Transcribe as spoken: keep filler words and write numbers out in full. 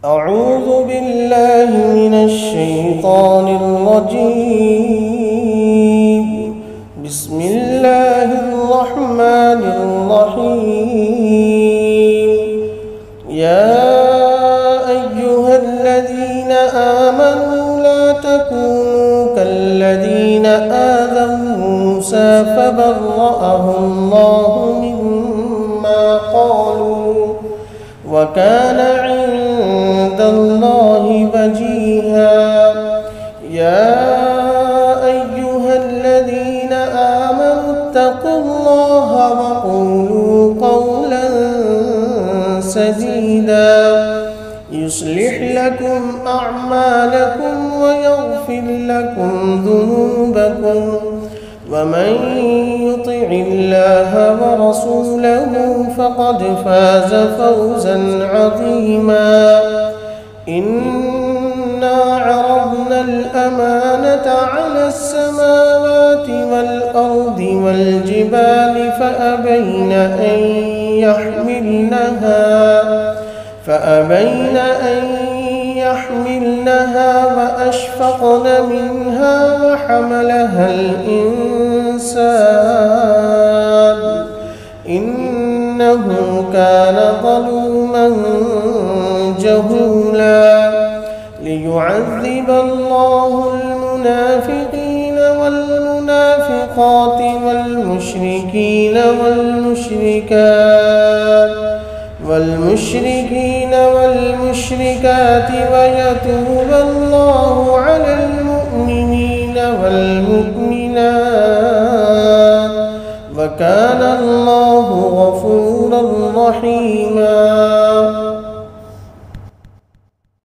أعوذ بالله من الشيطان الرجيم. بسم الله الرحمن الرحيم. يا أيها الذين آمنوا لا تكونوا كالذين آذوا موسى فبرأه الله مما قالوا وكان عند الله وجيها. يا أيها الذين آمنوا اتقوا الله وقولوا قولا سديدا يصلح لكم أعمالكم ويغفر لكم ذنوبكم ومن يطع الله ورسوله فقد فاز فوزا عظيما. إنا عرضنا الأمانة على السماوات والأرض والجبال فأبين أن يحملنها فأبين أن يحملنها وأشفقن منها وحملها الإنسان إنه كان ظلوما جهولا. ليعذب الله المنافقين والمنافقات والمشركين والمشركات والمشركين والمشركات ويتوب الله على المؤمنين والمؤمنات وكان الله غفورا رحيما.